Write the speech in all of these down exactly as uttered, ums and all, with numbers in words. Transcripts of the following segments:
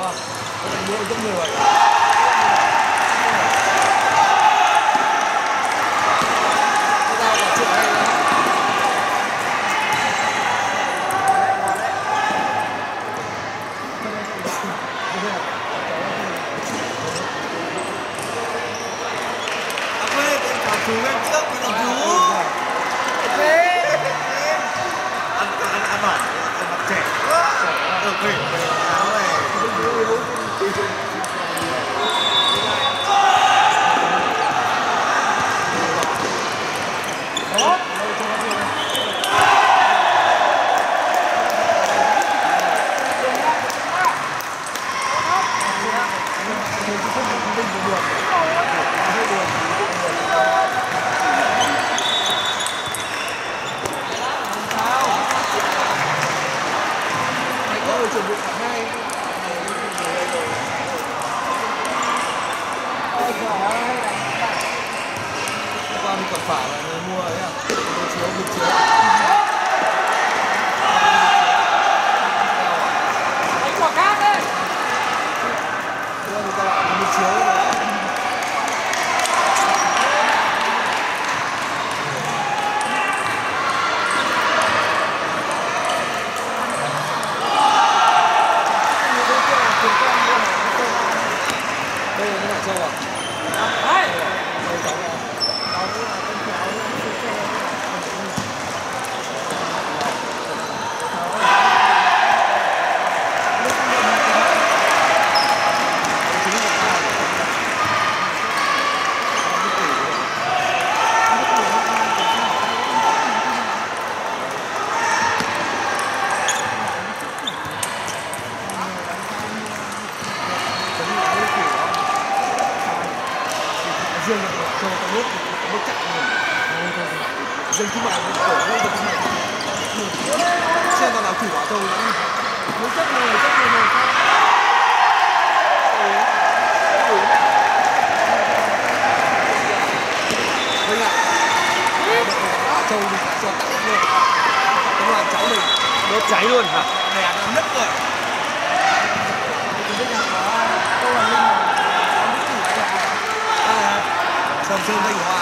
không? Có thể mua rất nhiều rồi. Chú lên trước mới là chú. Ok. Ăn ăn ăn bảo ăn mặt trẻ quá. Ừ kì áo này. Chuẩn bị cả hai. Hôm qua mình còn phải là người mua đấy à? Đồ chiếu, đồ chiếu. Đánh quả cát đấy. Hôm qua mình còn lại đồ chiếu đấy. Đây là cái châu à? Đấy. Đây cháu à? Cháu là con cháu. riêng là cho cái nước cái nước chặn mình riêng thương mại cổ lên được thương mại xem còn nào thử bảo châu nữa nước chất này chất này này vâng ạ bảo châu thì cho tặng luôn cái đoàn cháu mình đốt cháy luôn hả đèn nó nứt rồi Sầm Sơn Thanh Hòa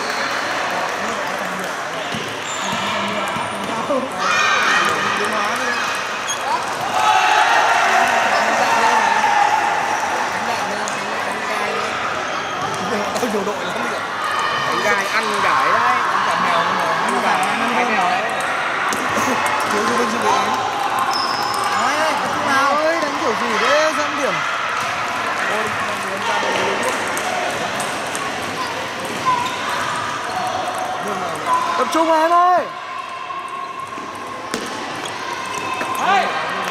Tao nhiều đội lắm bây giờ Đánh gai ăn gái đấy ăn cả mèo ăn cả cái mèo đấy thiếu cho bên gì đấy nói đấy có chút nào ơi đánh kiểu gì đấy dẫn điểm tập trung vào em ơi. Hey.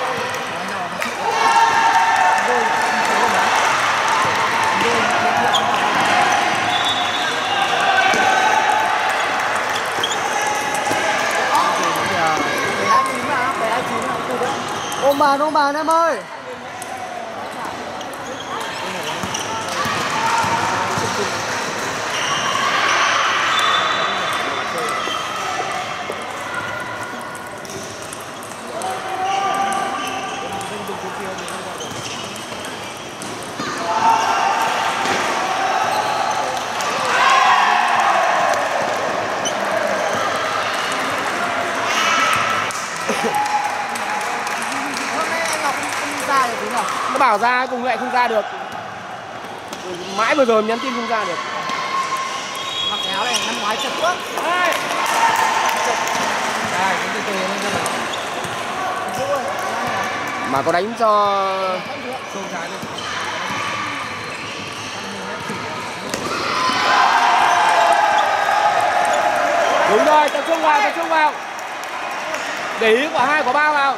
Ôm bàn ôm bàn em ơi. Nó bảo ra cùng lại không ra được. Mãi vừa rồi nhắn tin không ra được. Mặc áo này năm ngoái chật quá. Đây. Đây, cái từ từ lên Mà có đánh cho xô trái lên. đúng rồi, tập trung vào, tập trung vào. Để ý quả hai quả ba vào.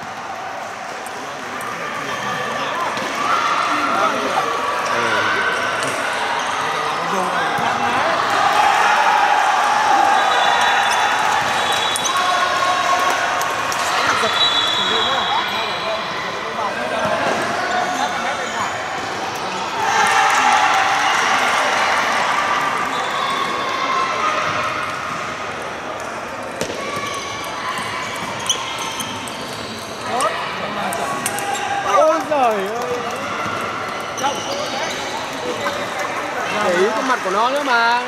mặt của nó nữa mà.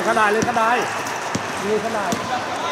khán đài, lên khán đài. Lên khán đài.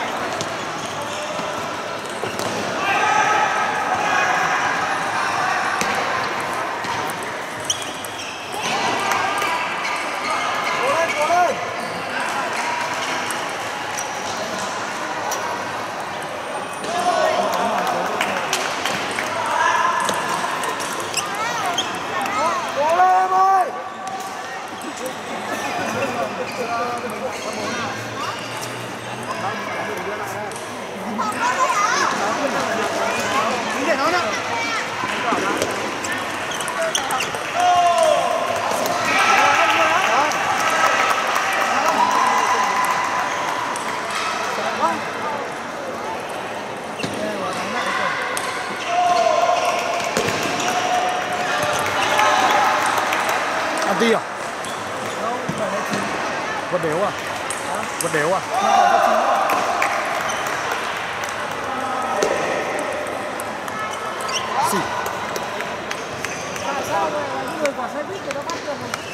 Đi à? Vật đéo à? Vật đéo à? Tại sao người quả xe buýt người ta bắt được